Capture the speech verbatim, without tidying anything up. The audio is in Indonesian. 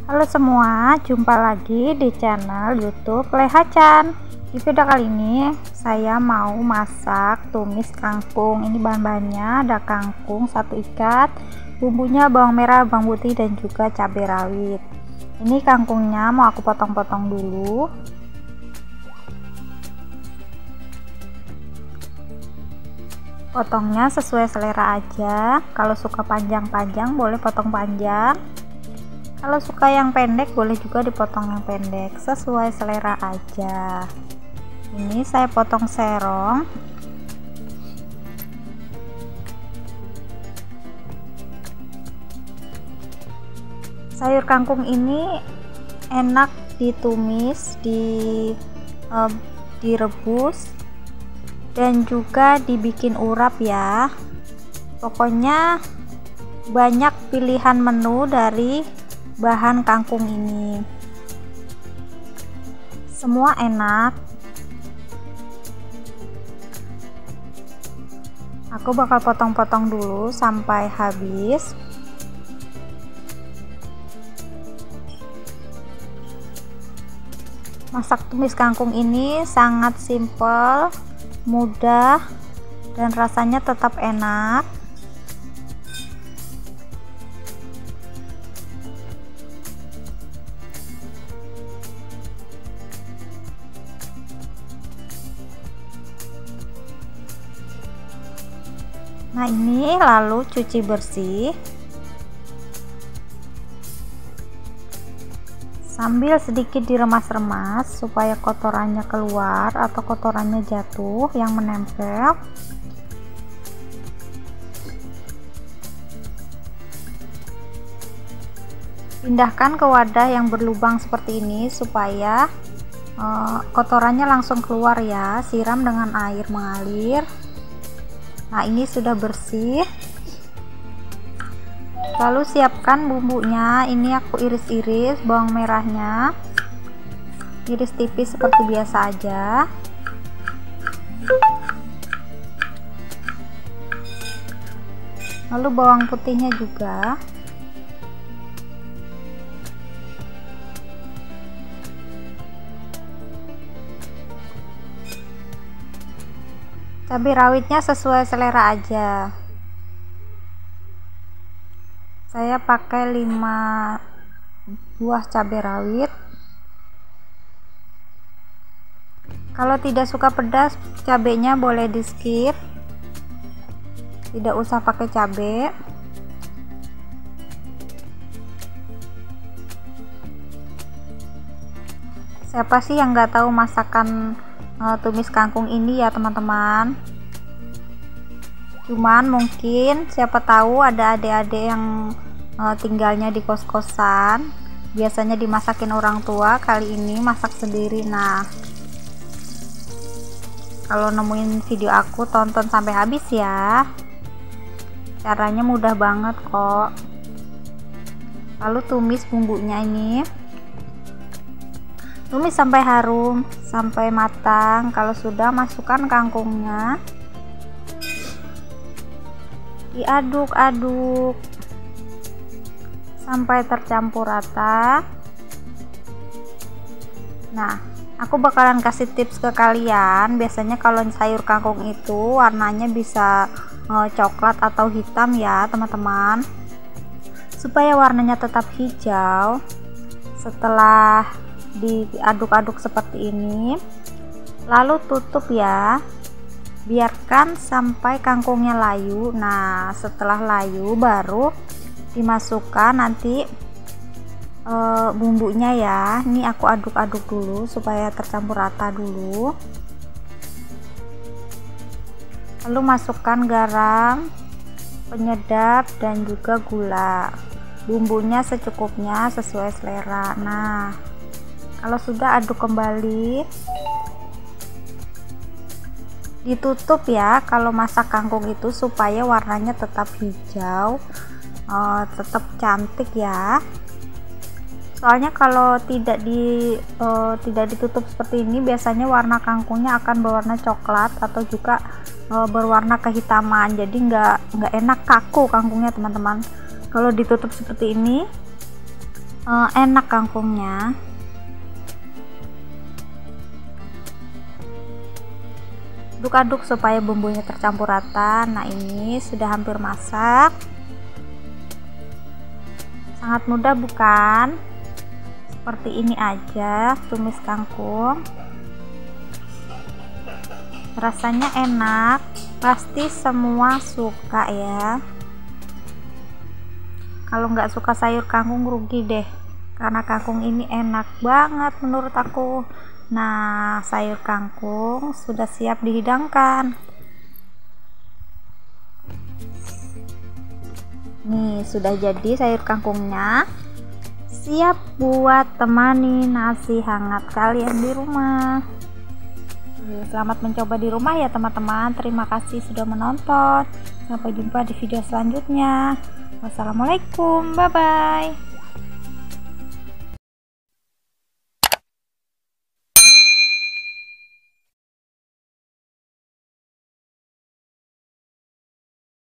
Halo semua, jumpa lagi di channel YouTube Leha Chan. Di video kali ini saya mau masak tumis kangkung. Ini bahan-bahannya ada kangkung satu ikat, bumbunya bawang merah, bawang putih dan juga cabai rawit. Ini kangkungnya mau aku potong-potong dulu. Potongnya sesuai selera aja. Kalau suka panjang-panjang boleh potong panjang. Kalau suka yang pendek boleh juga dipotong yang pendek, sesuai selera aja. Ini saya potong serong. Sayur kangkung ini enak ditumis, di eh, direbus dan juga dibikin urap ya. Pokoknya banyak pilihan menu dari bahan kangkung ini, semua enak. Aku bakal potong-potong dulu sampai habis. Masak tumis kangkung ini sangat simple, mudah, dan rasanya tetap enak. Nah, ini lalu cuci bersih sambil sedikit diremas-remas supaya kotorannya keluar atau kotorannya jatuh yang menempel. Pindahkan ke wadah yang berlubang seperti ini supaya eh, kotorannya langsung keluar ya. Siram dengan air mengalir. Nah, ini sudah bersih. Lalu siapkan bumbunya. Ini aku iris-iris bawang merahnya, iris tipis seperti biasa aja. Lalu bawang putihnya juga. Cabai rawitnya sesuai selera aja. Saya pakai lima buah cabai rawit. Kalau tidak suka pedas, cabenya boleh di skip. Tidak usah pakai cabai. Siapa sih yang nggak tahu masakan tumis kangkung ini ya teman-teman. Cuman mungkin siapa tahu ada adik-adik yang uh, tinggalnya di kos-kosan, biasanya dimasakin orang tua, kali ini masak sendiri. Nah, kalau nemuin video aku tonton sampai habis ya, caranya mudah banget kok. Lalu tumis bumbunya ini, tumis sampai harum, sampai matang. Kalau sudah, masukkan kangkungnya, diaduk-aduk sampai tercampur rata. Nah, aku bakalan kasih tips ke kalian. Biasanya kalau sayur kangkung itu warnanya bisa eh, coklat atau hitam ya teman-teman, supaya warnanya tetap hijau. Setelah diaduk-aduk seperti ini, lalu tutup ya, biarkan sampai kangkungnya layu. Nah, setelah layu baru dimasukkan nanti e, bumbunya ya. Ini aku aduk-aduk dulu supaya tercampur rata dulu. Lalu masukkan garam, penyedap dan juga gula. Bumbunya secukupnya sesuai selera. Nah, kalau sudah, aduk kembali, ditutup ya kalau masak kangkung itu supaya warnanya tetap hijau, uh, tetap cantik ya. Soalnya kalau tidak di uh, tidak ditutup seperti ini, biasanya warna kangkungnya akan berwarna coklat atau juga uh, berwarna kehitaman, jadi nggak nggak enak, kaku kangkungnya teman-teman. Kalau ditutup seperti ini, uh, enak kangkungnya. Aduk-aduk supaya bumbunya tercampur rata. Nah, ini sudah hampir masak. Sangat mudah bukan? Seperti ini aja tumis kangkung. Rasanya enak, pasti semua suka ya. Kalau nggak suka sayur kangkung rugi deh, karena kangkung ini enak banget menurut aku. Nah, sayur kangkung sudah siap dihidangkan. Nih, sudah jadi sayur kangkungnya. Siap buat temani nasi hangat kalian di rumah. Selamat mencoba di rumah ya teman-teman. Terima kasih sudah menonton. Sampai jumpa di video selanjutnya. Wassalamualaikum, bye bye.